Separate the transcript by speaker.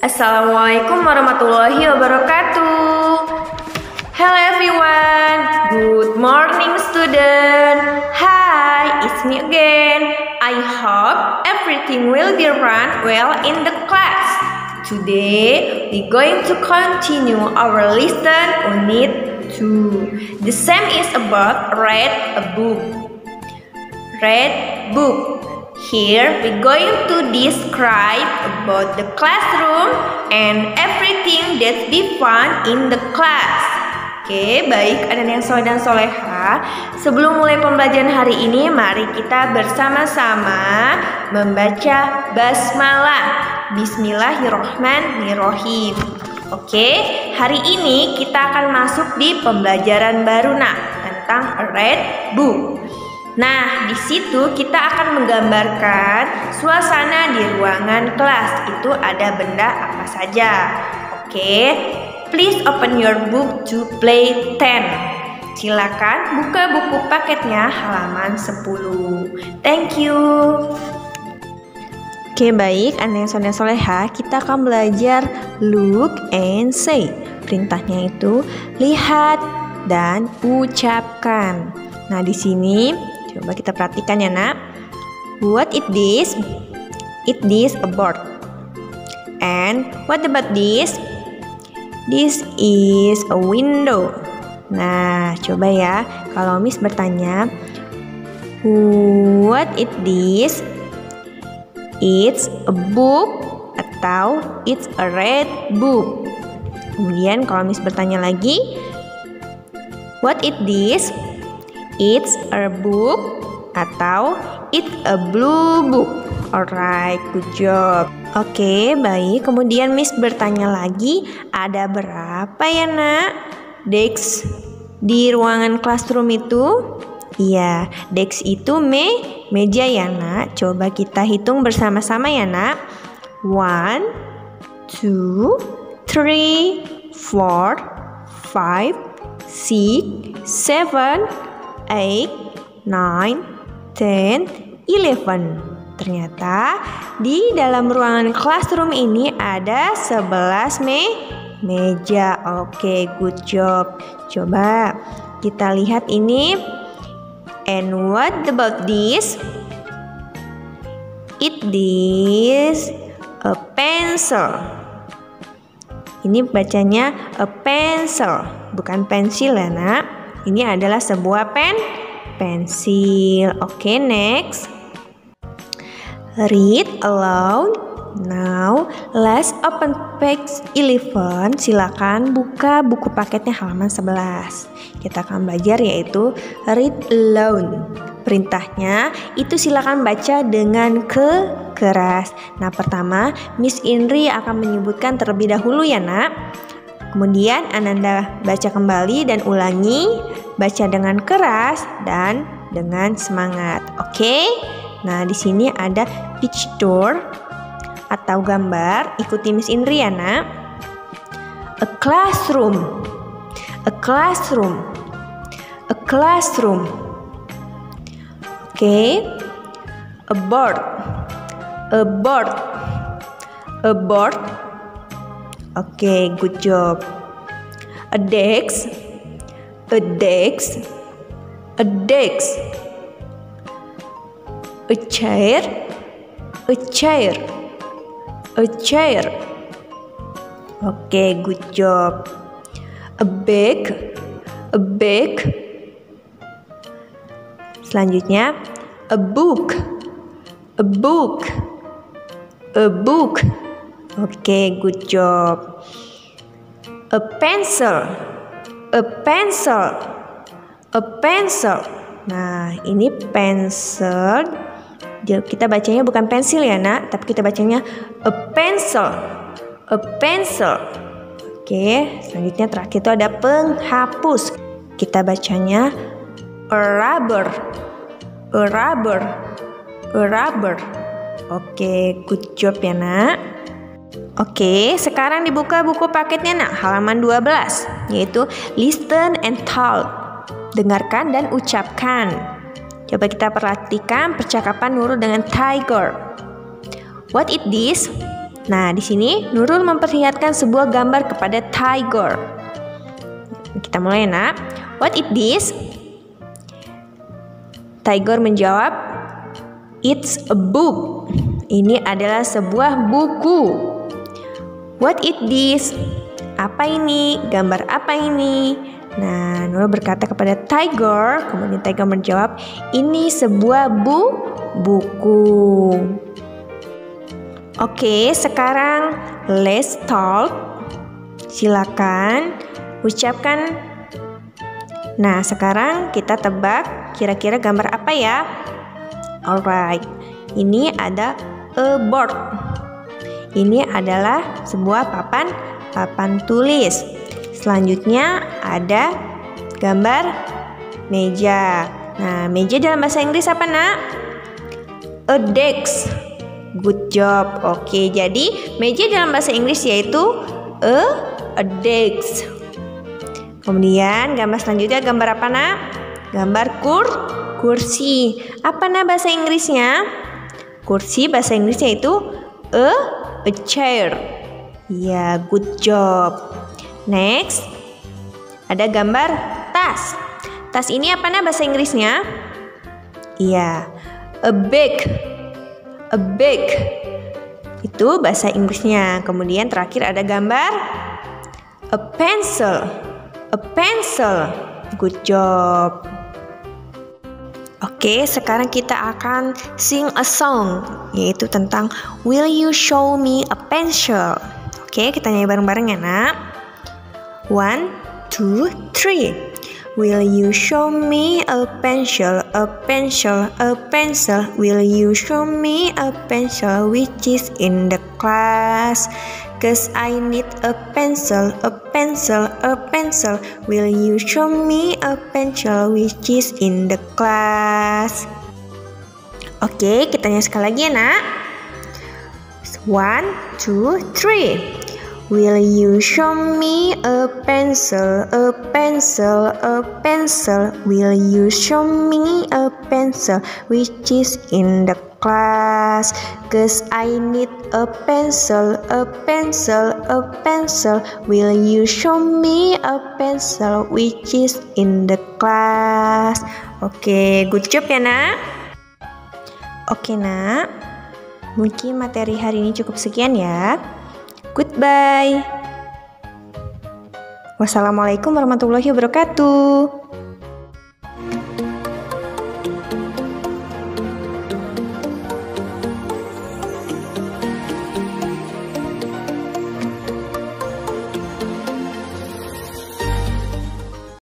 Speaker 1: Assalamualaikum warahmatullahi wabarakatuh. Hello everyone. Good morning student. Hi, it's me again. I hope everything will be run well in the class. Today we're going to continue our lesson unit 2. The same is about read a book. Read book. Here we're going to describe about the classroom and everything that be fun in the class. Oke, baik anak-anak yang soleh dan soleha. Sebelum mulai pembelajaran hari ini, mari kita bersama-sama membaca basmalah. Bismillahirrohmanirrohim. Oke, hari ini kita akan masuk di pembelajaran baru tentang read book. Nah, di situ kita akan menggambarkan suasana di ruangan kelas. Itu ada benda apa saja. Oke, please open your book to play 10. Silakan buka buku paketnya halaman 10. Thank you. Oke, baik anak yang soleha, kita akan belajar look and say. Perintahnya itu lihat dan ucapkan. Nah, di sini coba kita perhatikan ya nak. What is this? It is a bird. And what about this? This is a window. Nah, coba ya. Kalau Miss bertanya, what is this? It's a book atau it's a red book. Kemudian kalau Miss bertanya lagi, what is this? It's a book atau it's a blue book. Alright, good job. Oke, baik. Kemudian Miss bertanya lagi, ada berapa ya nak desk di ruangan classroom itu? Iya, desk itu meja ya nak. Coba kita hitung bersama-sama ya nak. 1, 2, 3, 4, 5, 6, 7, 8, 9, 10, 11. Ternyata di dalam ruangan classroom ini ada 11 meja. Oke, good job. Coba kita lihat ini. And what about this? It is a pencil. Ini bacanya a pencil, bukan pensil ya nak. Ini adalah sebuah pensil. Oke, next. Read aloud. Now, let's open page 11. Silakan buka buku paketnya halaman 11. Kita akan belajar yaitu read aloud. Perintahnya itu silakan baca dengan keras. Nah, pertama Miss Indri akan menyebutkan terlebih dahulu ya nak. Kemudian Ananda baca kembali dan ulangi, baca dengan keras dan dengan semangat. Oke? Nah, di sini ada picture atau gambar. Ikuti Miss Indri ya, nak. A classroom. A classroom. A classroom. Oke? A board. A board. A board. Oke, good job. A desk. A desk. A desk. A chair. A chair. A chair. Oke, good job. A bag. A bag. Selanjutnya, a book. A book. A book. Oke, good job. A pencil. A pencil. A pencil. Nah, ini pencil. Kita bacanya bukan pensil ya nak, tapi kita bacanya a pencil. A pencil. Oke, selanjutnya terakhir itu ada penghapus. Kita bacanya a rubber. A rubber. A rubber. Oke, good job ya nak. Oke, sekarang dibuka buku paketnya nak, halaman 12, yaitu listen and talk. Dengarkan dan ucapkan. Coba kita perhatikan percakapan Nurul dengan tiger. What is this? Nah, di sini Nurul memperlihatkan sebuah gambar kepada tiger. Kita mulai, nak. What is this? Tiger menjawab, it's a book. Ini adalah sebuah buku. What is this? Apa ini? Gambar apa ini? Nah, Nurul berkata kepada tiger, kemudian tiger menjawab, ini sebuah buku. Oke, sekarang let's talk. Silakan ucapkan. Nah, sekarang kita tebak kira-kira gambar apa ya? Alright, ini ada a board. Ini adalah sebuah papan tulis. Selanjutnya ada gambar meja. Nah, meja dalam bahasa Inggris apa, nak? A desk. Good job. Oke, jadi meja dalam bahasa Inggris yaitu a desk. Kemudian gambar selanjutnya gambar apa, nak? Gambar kursi. Apa, nak, bahasa Inggrisnya? Kursi bahasa Inggrisnya itu a chair. Ya, good job. Next, ada gambar tas. Tas ini apa, nak, bahasa Inggrisnya? Iya, a bag. A bag. Itu bahasa Inggrisnya. Kemudian terakhir ada gambar a pencil. A pencil. Good job. Oke, sekarang kita akan sing a song, yaitu tentang Will you show me a pencil? Oke, kita nyanyi bareng-bareng ya, nak. 1, 2, 3. Will you show me a pencil, a pencil, a pencil? Will you show me a pencil which is in the class? 'Cause I need a pencil, a pencil, a pencil. Will you show me a pencil which is in the class? Oke, kita nyanyi sekali lagi ya, nak. 1, 2, 3. Will you show me a pencil, a pencil, a pencil? Will you show me a pencil which is in the class? 'Cause I need a pencil, a pencil, a pencil. Will you show me a pencil which is in the class? Oke, good job ya, nak. Oke, nak. Mungkin materi hari ini cukup sekian ya. Goodbye. Wassalamualaikum warahmatullahi wabarakatuh.